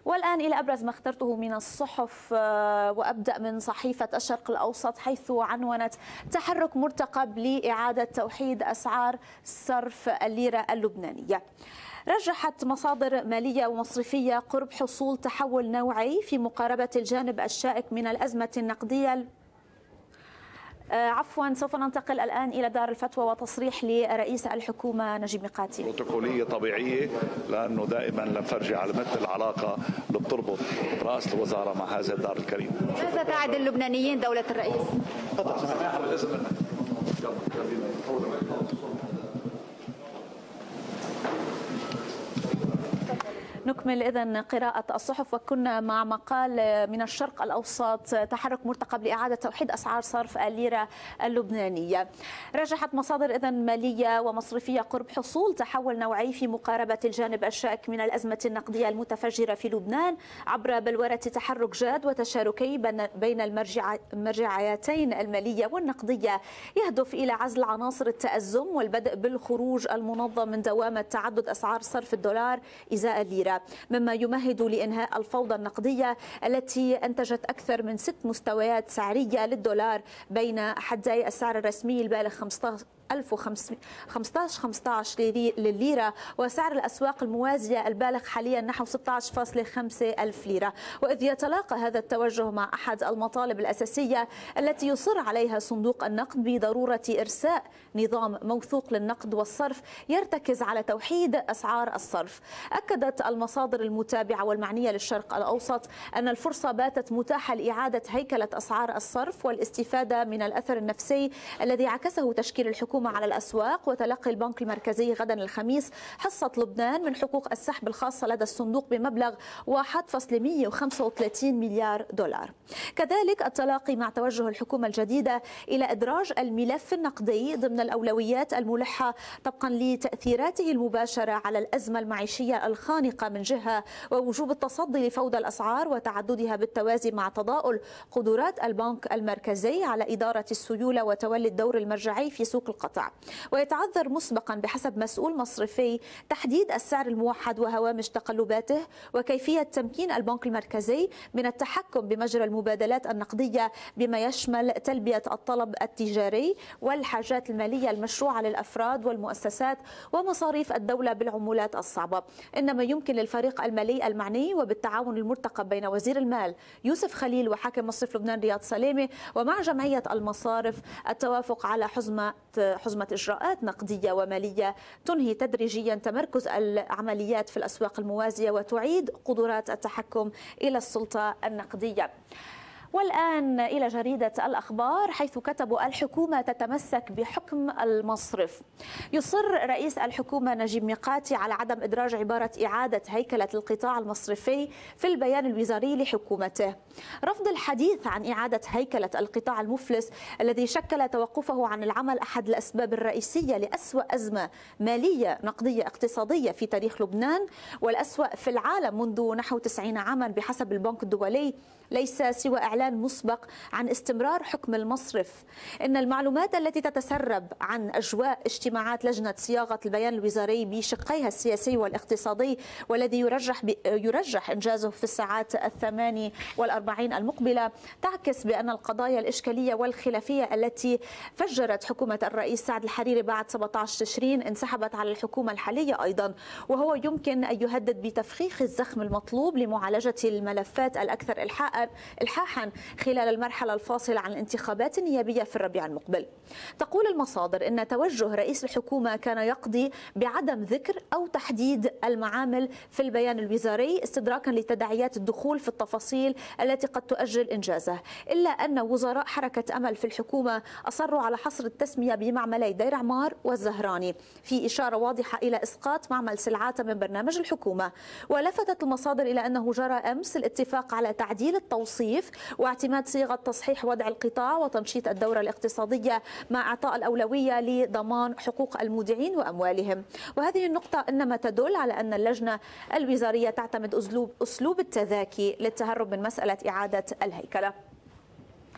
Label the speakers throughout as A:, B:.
A: والآن إلى أبرز ما اخترته من الصحف، وأبدأ من صحيفة الشرق الأوسط حيث عنونت: تحرك مرتقب لإعادة توحيد أسعار صرف الليرة اللبنانية. رجحت مصادر مالية ومصرفية قرب حصول تحول نوعي في مقاربة الجانب الشائك من الأزمة النقدية. سوف ننتقل الآن إلى دار الفتوى وتصريح لرئيس الحكومة نجيب ميقاتي.
B: بروتوكولية طبيعية، لأنه دائما لنفرجي على مثل العلاقة اللي بتربط رئاسة الوزراء مع هذا الدار الكريم.
A: ماذا تعد اللبنانيين دولة الرئيس؟ نكمل إذن قراءة الصحف، وكنا مع مقال من الشرق الأوسط: تحرك مرتقب لإعادة توحيد أسعار صرف الليرة اللبنانية. رجحت مصادر إذن مالية ومصرفية قرب حصول تحول نوعي في مقاربة الجانب الشائك من الأزمة النقدية المتفجرة في لبنان عبر بلورة تحرك جاد وتشاركي بين المرجعيتين المالية والنقدية، يهدف إلى عزل عناصر التأزم والبدء بالخروج المنظم من دوامة تعدد أسعار صرف الدولار إزاء الليرة، مما يمهد لإنهاء الفوضى النقدية التي أنتجت أكثر من 6 مستويات سعرية للدولار بين حدي السعر الرسمي البالغ 15 للليرة وسعر الأسواق الموازية البالغ حاليا نحو 16.5 ألف ليرة. وإذ يتلاقى هذا التوجه مع أحد المطالب الأساسية التي يصر عليها صندوق النقد بضرورة إرساء نظام موثوق للنقد والصرف يرتكز على توحيد أسعار الصرف. أكدت المصادر المتابعة والمعنية للشرق الأوسط أن الفرصة باتت متاحة لإعادة هيكلة أسعار الصرف والاستفادة من الأثر النفسي الذي عكسه تشكيل الحكومة على الأسواق وتلقي البنك المركزي غدا الخميس حصة لبنان من حقوق السحب الخاصة لدى الصندوق بمبلغ 1.135 مليار دولار. كذلك التلاقي مع توجه الحكومة الجديدة إلى إدراج الملف النقدي ضمن الأولويات الملحة طبقا لتأثيراته المباشرة على الأزمة المعيشية الخانقة من جهة، ووجوب التصدي لفوضى الأسعار وتعددها بالتوازي مع تضاؤل قدرات البنك المركزي على إدارة السيولة وتولي الدور المرجعي في سوق القطاع. ويتعذر مسبقا بحسب مسؤول مصرفي تحديد السعر الموحد وهوامش تقلباته وكيفية تمكين البنك المركزي من التحكم بمجرى المبادلات النقدية بما يشمل تلبية الطلب التجاري والحاجات المالية المشروعة للأفراد والمؤسسات ومصاريف الدولة بالعمولات الصعبة. إنما يمكن للفريق المالي المعني وبالتعاون المرتقب بين وزير المال يوسف خليل وحاكم مصرف لبنان رياض سلامة ومع جمعية المصارف التوافق على حزمة إجراءات نقدية ومالية تنهي تدريجيا تمركز العمليات في الأسواق الموازية وتعيد قدرات التحكم إلى السلطة النقدية. والآن إلى جريدة الأخبار حيث كتبوا: الحكومة تتمسك بحكم المصرف. يصر رئيس الحكومة نجيب ميقاتي على عدم إدراج عبارة إعادة هيكلة القطاع المصرفي في البيان الوزاري لحكومته. رفض الحديث عن إعادة هيكلة القطاع المفلس الذي شكل توقفه عن العمل أحد الأسباب الرئيسية لأسوأ أزمة مالية نقدية اقتصادية في تاريخ لبنان والأسوأ في العالم منذ نحو 90 عاما بحسب البنك الدولي، ليس سوى إعلان مسبق عن استمرار حكم المصرف. إن المعلومات التي تتسرب عن أجواء اجتماعات لجنة صياغة البيان الوزاري بشقيها السياسي والاقتصادي والذي يرجح إنجازه في الساعات 48 المقبلة تعكس بأن القضايا الإشكالية والخلافية التي فجرت حكومة الرئيس سعد الحريري بعد 17 تشرين انسحبت على الحكومة الحالية أيضا، وهو يمكن أن يهدد بتفخيخ الزخم المطلوب لمعالجة الملفات الأكثر إلحاحا خلال المرحلة الفاصلة عن الانتخابات النيابية في الربيع المقبل. تقول المصادر إن توجه رئيس الحكومة كان يقضي بعدم ذكر أو تحديد المعامل في البيان الوزاري استدراكا لتداعيات الدخول في التفاصيل التي قد تؤجل إنجازه، إلا أن وزراء حركة أمل في الحكومة أصروا على حصر التسمية بمعملي دير عمار والزهراني في إشارة واضحة إلى إسقاط معمل سلعات من برنامج الحكومة. ولفتت المصادر إلى أنه جرى أمس الاتفاق على تعديل التوصيف واعتماد صيغة تصحيح وضع القطاع وتنشيط الدورة الاقتصادية مع إعطاء الأولوية لضمان حقوق المودعين وأموالهم. وهذه النقطة إنما تدل على أن اللجنة الوزارية تعتمد أسلوب التذاكي للتهرب من مسألة إعادة الهيكلة.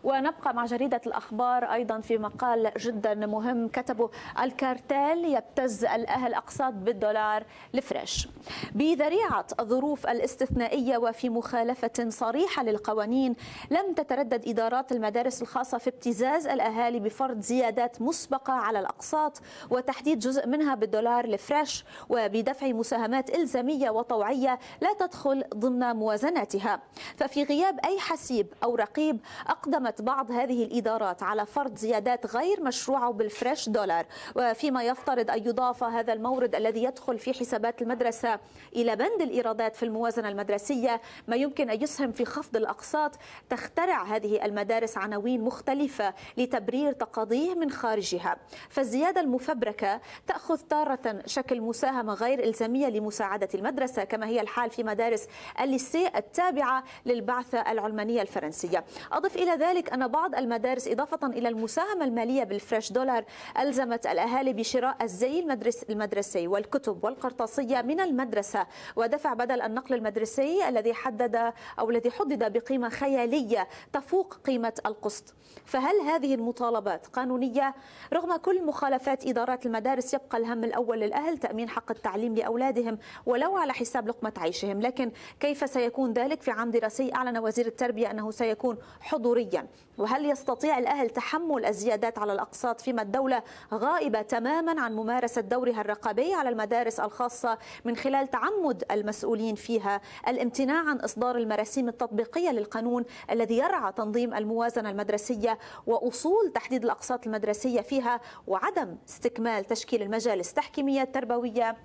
A: ونبقى مع جريدة الأخبار أيضا في مقال جدا مهم كتبه: الكارتيل يبتز الأهل أقساط بالدولار الفريش. بذريعة الظروف الاستثنائية وفي مخالفة صريحة للقوانين، لم تتردد إدارات المدارس الخاصة في ابتزاز الأهالي بفرض زيادات مسبقة على الأقساط وتحديد جزء منها بالدولار الفريش، وبدفع مساهمات إلزامية وطوعية لا تدخل ضمن موازناتها. ففي غياب أي حسيب أو رقيب، أقدمت بعض هذه الإدارات على فرض زيادات غير مشروعة بالفريش دولار، وفيما يفترض أن يضاف هذا المورد الذي يدخل في حسابات المدرسة إلى بند الإيرادات في الموازنة المدرسية، ما يمكن أن يسهم في خفض الأقساط. تخترع هذه المدارس عناوين مختلفة لتبرير تقاضيه من خارجها، فالزيادة المفبركة تأخذ تارة شكل مساهمة غير إلزامية لمساعدة المدرسة، كما هي الحال في مدارس الليسي التابعة للبعثة العلمانية الفرنسية. أضف إلى ذلك أن بعض المدارس إضافة إلى المساهمة المالية بالفريش دولار ألزمت الأهالي بشراء الزي المدرسي والكتب والقرطاسية من المدرسة، ودفع بدل النقل المدرسي الذي حدد بقيمة خيالية تفوق قيمة القسط. فهل هذه المطالبات قانونية؟ رغم كل مخالفات إدارات المدارس، يبقى الهم الأول للأهل تأمين حق التعليم لأولادهم ولو على حساب لقمة عيشهم. لكن كيف سيكون ذلك في عام دراسي أعلن وزير التربية أنه سيكون حضوريا؟ وهل يستطيع الأهل تحمل الزيادات على الأقساط فيما الدولة غائبة تماما عن ممارسة دورها الرقابي على المدارس الخاصة من خلال تعمد المسؤولين فيها الامتناع عن إصدار المراسيم التطبيقية للقانون الذي يرعى تنظيم الموازنة المدرسية وأصول تحديد الأقساط المدرسية فيها، وعدم استكمال تشكيل المجالس التحكيمية التربوية؟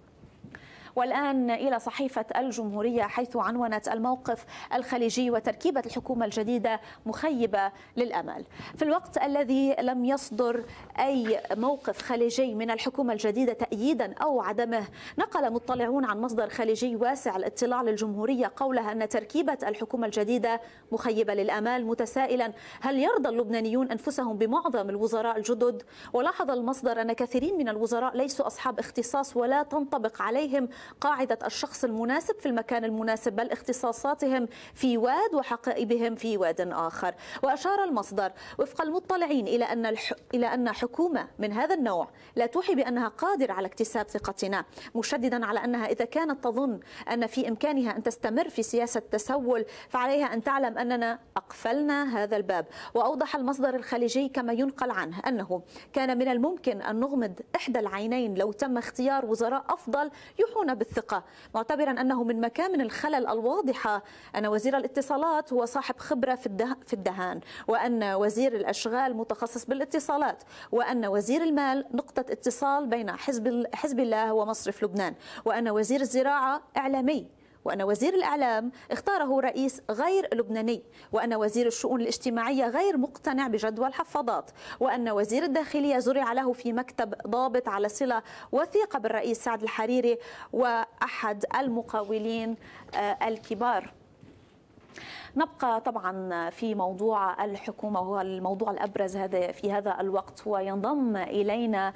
A: والآن إلى صحيفة الجمهورية، حيث عنونت الموقف الخليجي وتركيبة الحكومة الجديدة مخيبة للأمل. في الوقت الذي لم يصدر أي موقف خليجي من الحكومة الجديدة تأييدا أو عدمه، نقل مطلعون عن مصدر خليجي واسع الاطلاع للجمهورية قوله أن تركيبة الحكومة الجديدة مخيبة للأمال، متسائلا هل يرضى اللبنانيون أنفسهم بمعظم الوزراء الجدد؟ ولاحظ المصدر أن كثيرين من الوزراء ليسوا أصحاب اختصاص ولا تنطبق عليهم قاعدة الشخص المناسب في المكان المناسب، بل اختصاصاتهم في واد وحقائبهم في واد آخر. وأشار المصدر وفق المطلعين إلى أن حكومة من هذا النوع لا توحي بأنها قادرة على اكتساب ثقتنا، مشددا على أنها إذا كانت تظن أن في إمكانها أن تستمر في سياسة تسول، فعليها أن تعلم أننا أقفلنا هذا الباب. وأوضح المصدر الخليجي كما ينقل عنه أنه كان من الممكن أن نغمض إحدى العينين لو تم اختيار وزراء أفضل يوحون بالثقة، معتبرا أنه من مكامن الخلل الواضحة أن وزير الاتصالات هو صاحب خبرة في الدهان، وأن وزير الأشغال متخصص بالاتصالات، وأن وزير المال نقطة اتصال بين حزب الله ومصرف لبنان، وأن وزير الزراعة إعلامي، وأن وزير الإعلام اختاره رئيس غير لبناني، وأن وزير الشؤون الاجتماعية غير مقتنع بجدوى الحفاضات، وأن وزير الداخلية زرع له في مكتب ضابط على صلة وثيقة بالرئيس سعد الحريري وأحد المقاولين الكبار. نبقى طبعا في موضوع الحكومة، وهو الموضوع الأبرز في هذا الوقت، وينضم إلينا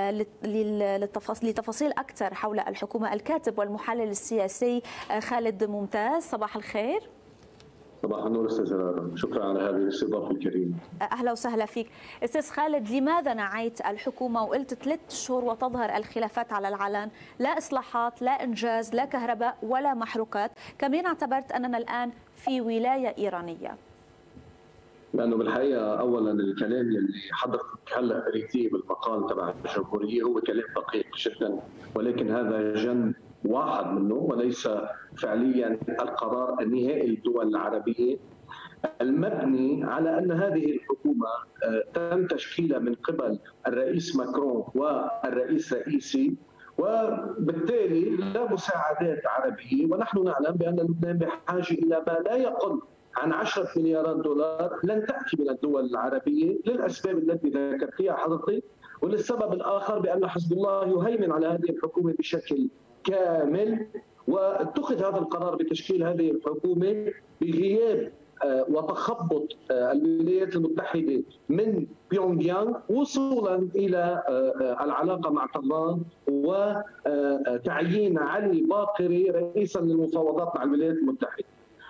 A: لتفاصيل أكثر حول الحكومة الكاتب والمحلل السياسي خالد ممتاز. صباح الخير.
C: صباح النور استاذ هلال، شكرا على هذه الاستضافه الكريمه.
A: اهلا وسهلا فيك استاذ خالد. لماذا نعيت الحكومه وقلت 3 شهور وتظهر الخلافات على العلن؟ لا اصلاحات، لا انجاز، لا كهرباء ولا محروقات، كمان اعتبرت اننا الان في ولايه ايرانيه؟
C: لانه بالحقيقه اولا الكلام اللي حضرتك هلا قريتيه بالمقال تبع الجمهوريه هو كلام دقيق جدا، ولكن هذا جن واحد منه وليس فعليا القرار النهائي للدول العربيه المبني على ان هذه الحكومه تم تشكيلها من قبل الرئيس ماكرون والرئيس رئيسي، وبالتالي لا مساعدات عربيه، ونحن نعلم بان لبنان بحاجه الى ما لا يقل عن 10 مليارات دولار لن تاتي من الدول العربيه للاسباب التي ذكرتيها حضرتك، وللسبب الاخر بان حزب الله يهيمن على هذه الحكومه بشكل كامل، واتخذ هذا القرار بتشكيل هذه الحكومه بغياب وتخبط الولايات المتحده من بيونغ يانغ وصولا الى العلاقه مع طهران وتعيين علي باقري رئيسا للمفاوضات مع الولايات المتحده.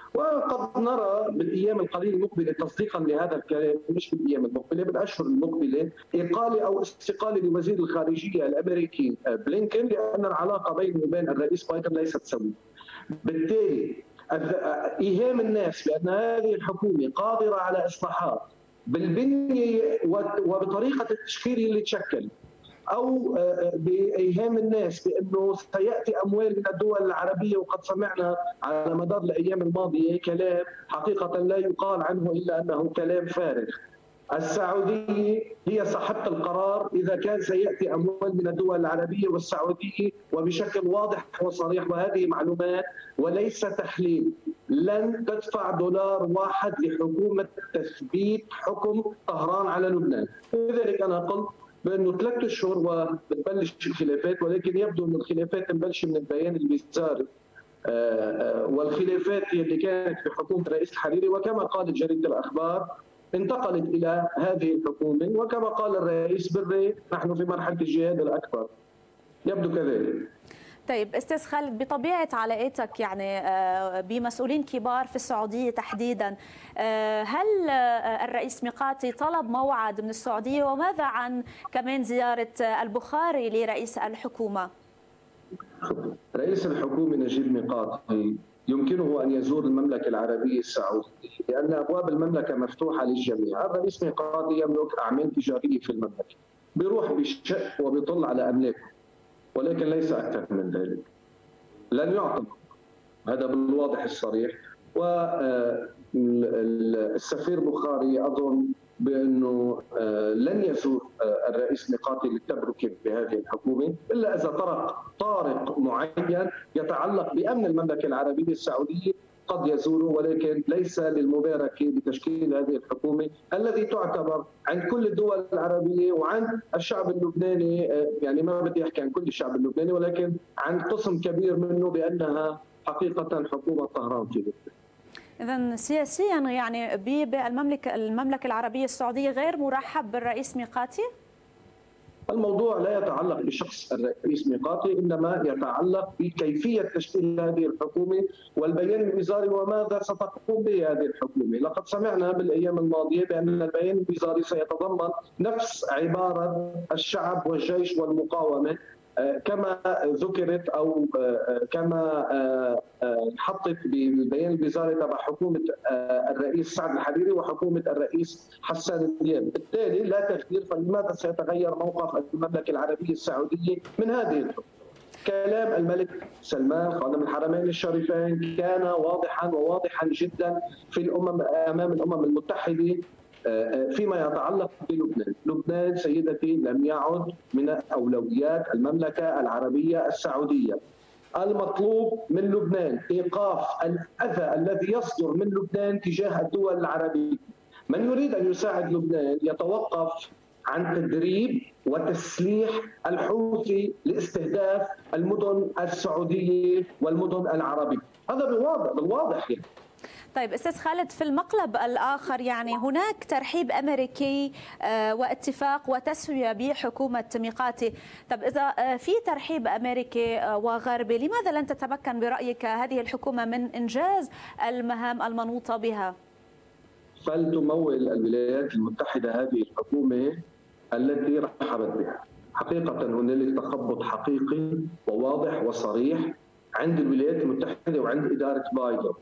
C: وقد نرى بالايام القليله المقبله تصديقا لهذا الكلام، مش بالايام المقبله، بالاشهر المقبله، اقاله او استقاله لوزير الخارجيه الامريكي بلينكن، لان العلاقه بينه وبين الرئيس بايدن ليست سويه. بالتالي ايهام الناس بان هذه الحكومه قادره على اصلاحات بالبنيه وبطريقه التشكيل اللي تشكل، او بايهام الناس بانه سياتي اموال من الدول العربيه، وقد سمعنا على مدار الايام الماضيه كلام حقيقه لا يقال عنه الا انه كلام فارغ. السعوديه هي صاحبه القرار اذا كان سياتي اموال من الدول العربيه، والسعوديه وبشكل واضح وصريح، وهذه معلومات وليس تحليل، لن تدفع دولار واحد لحكومه تثبيت حكم طهران على لبنان. لذلك انا قلت بانه 3 اشهر وبتبلش الخلافات، ولكن يبدو انه الخلافات مبلشه من البيان الوزاري، والخلافات هي اللي كانت في حكومه الرئيس الحريري، وكما قالت جريده الاخبار انتقلت الى هذه الحكومه، وكما قال الرئيس بري نحن في مرحله الجهاد الاكبر. يبدو كذلك.
A: طيب استاذ خالد، بطبيعه علاقتك يعني بمسؤولين كبار في السعوديه تحديدا، هل الرئيس ميقاتي طلب موعد من السعوديه؟ وماذا عن كمان زياره البخاري لرئيس الحكومه؟
C: رئيس الحكومه نجيب ميقاتي يمكنه ان يزور المملكه العربيه السعوديه لان ابواب المملكه مفتوحه للجميع. الرئيس ميقاتي يملك اعمال تجاريه في المملكه، بيروح بشق وبيطل على املاكه، ولكن ليس اكثر من ذلك. لن يعطى هذا بالواضح الصريح. والسفير بخاري اظن بانه لن يزور الرئيس ميقاتي للتبرك بهذه الحكومه الا اذا طارق معين يتعلق بامن المملكه العربيه السعوديه قد يزوره، ولكن ليس للمباركه بتشكيل هذه الحكومه الذي تعتبر عند كل الدول العربيه وعند الشعب اللبناني، يعني ما بدي احكي عن كل الشعب اللبناني، ولكن عن قسم كبير منه بانها حقيقه حكومه طهران في لبنان.
A: إذن سياسيا يعني بالمملكة العربية السعودية غير مرحب بالرئيس ميقاتي؟
C: الموضوع لا يتعلق بشخص الرئيس ميقاتي، انما يتعلق بكيفيه تشكيل هذه الحكومه والبيان الوزاري وماذا ستقوم به هذه الحكومه. لقد سمعنا بالايام الماضيه بان البيان الوزاري سيتضمن نفس عباره الشعب والجيش والمقاومه كما ذكرت او كما حطت بالبيان الوزاري تبع حكومه الرئيس سعد الحريري وحكومه الرئيس حسان دياب. بالتالي لا تغيير، فلماذا سيتغير موقف المملكه العربيه السعوديه من هذه الحكومه؟ كلام الملك سلمان خادم الحرمين الشريفين كان واضحا جدا في امام الامم المتحده فيما يتعلق بلبنان. لبنان سيدتي لم يعد من أولويات المملكة العربية السعودية. المطلوب من لبنان إيقاف الأذى الذي يصدر من لبنان تجاه الدول العربية. من يريد أن يساعد لبنان يتوقف عن تدريب وتسليح الحوثي لاستهداف المدن السعودية والمدن العربية. هذا بالواضح يعني.
A: طيب استاذ خالد، في المقلب الاخر يعني هناك ترحيب امريكي واتفاق وتسويه بحكومه ميقاتي. طب اذا في ترحيب امريكي وغربي، لماذا لن تتمكن برايك هذه الحكومه من انجاز المهام المنوطه بها؟
C: فلتمول الولايات المتحده هذه الحكومه التي رحبت بها. حقيقه هنالك تخبط حقيقي وواضح وصريح عند الولايات المتحده وعند اداره بايدن.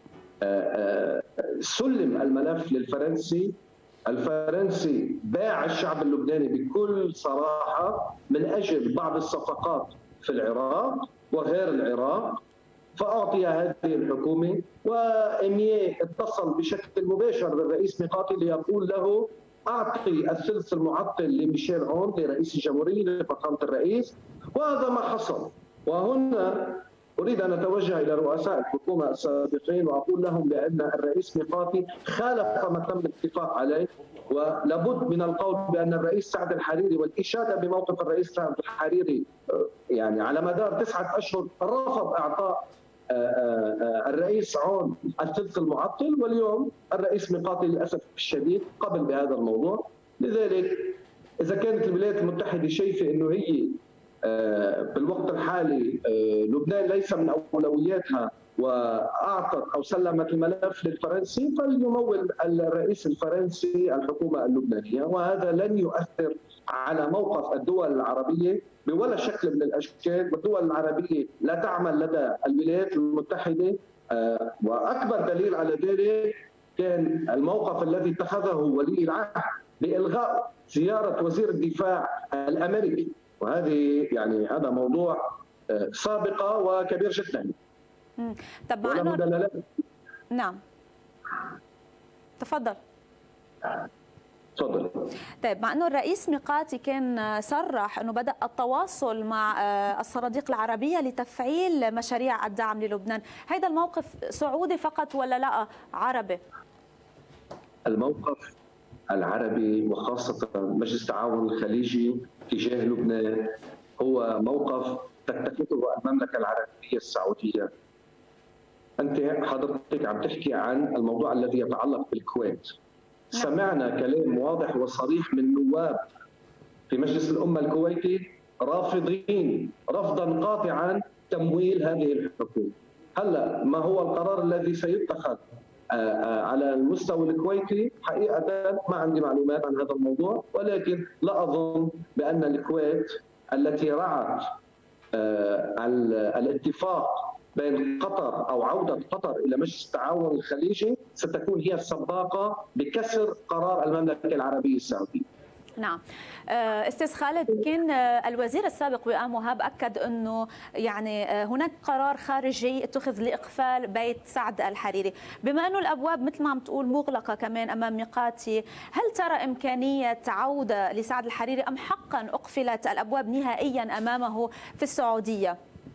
C: سلم الملف للفرنسي، الفرنسي باع الشعب اللبناني بكل صراحة من أجل بعض الصفقات في العراق وغير العراق، فأعطي هذه الحكومة. وإميه اتصل بشكل مباشر بالرئيس ميقاتي ليقول له أعطي الثلث المعطل لميشيل عون لرئيس الجمهورية لفخامة الرئيس، وهذا ما حصل. وهنا أريد أن أتوجه إلى رؤساء الحكومة السابقين وأقول لهم بأن الرئيس ميقاتي خالف ما تم الاتفاق عليه، ولابد من القول بأن الرئيس سعد الحريري والإشادة بموقف الرئيس سعد الحريري يعني على مدار 9 أشهر رفض إعطاء الرئيس عون الثلث المعطل، واليوم الرئيس ميقاتي للأسف الشديد قبل بهذا الموضوع. لذلك إذا كانت الولايات المتحدة شايفة أنه هي بالوقت الحالي لبنان ليس من أولوياتها واعطت او سلمت الملف للفرنسي، فليمول الرئيس الفرنسي الحكومه اللبنانيه، وهذا لن يؤثر على موقف الدول العربيه بولا شكل من الاشكال. والدول العربيه لا تعمل لدى الولايات المتحده، واكبر دليل على ذلك كان الموقف الذي اتخذه ولي العهد بإلغاء زيارة وزير الدفاع الأمريكي، وهذه يعني هذا موضوع سابقة وكبير جدا.
A: طب مع انه نعم تفضل.
C: تفضل.
A: طيب مع انه الرئيس ميقاتي كان صرح انه بدأ التواصل مع الصناديق العربية لتفعيل مشاريع الدعم للبنان، هذا الموقف سعودي فقط ولا لا عربي؟
C: الموقف العربي وخاصة مجلس التعاون الخليجي تجاه لبنان هو موقف تتخذه المملكة العربية السعودية. أنت حضرتك عم تحكي عن الموضوع الذي يتعلق بالكويت. سمعنا كلام واضح وصريح من نواب في مجلس الأمة الكويتي رافضين رفضا قاطعا تمويل هذه الحكومة. هلا ما هو القرار الذي سيتخذ على المستوى الكويتي؟ حقيقة ما عندي معلومات عن هذا الموضوع، ولكن لا أظن بأن الكويت التي رعت الاتفاق بين قطر أو عودة قطر إلى مجلس التعاون الخليجي ستكون هي السباقة بكسر قرار المملكة العربية السعودية.
A: نعم استاذ خالد، كان الوزير السابق وئام وهاب اكد انه يعني هناك قرار خارجي اتخذ لاقفال بيت سعد الحريري، بما انه الابواب مثل ما عم تقول مغلقه كمان امام ميقاتي، هل ترى امكانيه عوده لسعد الحريري ام حقا اقفلت الابواب نهائيا امامه في السعوديه؟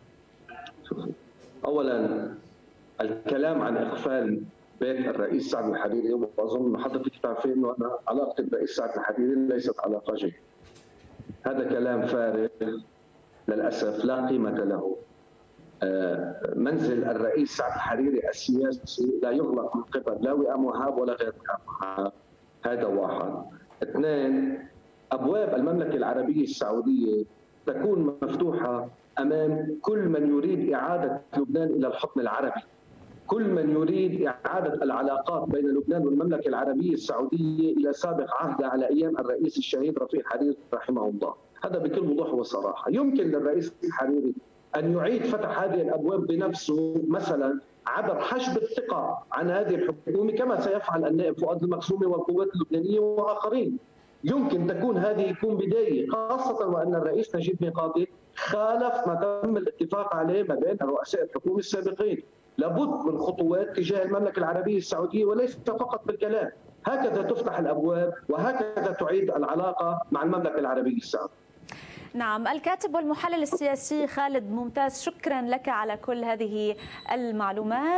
C: اولا الكلام عن اقفال بيت الرئيس سعد الحريري، واظن حضرتك تعرفين انه انا علاقتي بالرئيس سعد الحريري ليست علاقه جيده. هذا كلام فارغ للاسف لا قيمه له. منزل الرئيس سعد الحريري السياسي لا يغلق من قبل لا وئام وهاب ولا غير وئام وهاب. هذا واحد. اثنين، ابواب المملكه العربيه السعوديه تكون مفتوحه امام كل من يريد اعاده لبنان الى الحكم العربي. كل من يريد إعادة العلاقات بين لبنان والمملكة العربية السعودية إلى سابق عهدها على أيام الرئيس الشهيد رفيق الحريري رحمه الله. هذا بكل وضوح وصراحة. يمكن للرئيس الحريري أن يعيد فتح هذه الأبواب بنفسه، مثلا عبر حشد الثقة عن هذه الحكومة كما سيفعل النائب فؤاد المقسومي والقوات اللبنانية وآخرين. يمكن تكون هذه يكون بداية، خاصة وأن الرئيس نجيب ميقاتي خالف ما تم الاتفاق عليه ما بين رؤساء الحكومة السابقين. لابد من خطوات تجاه المملكة العربية السعودية وليس فقط بالكلام. هكذا تفتح الأبواب وهكذا تعيد العلاقة مع المملكة العربية السعودية.
A: نعم، الكاتب والمحلل السياسي خالد ممتاز، شكرا لك على كل هذه المعلومات.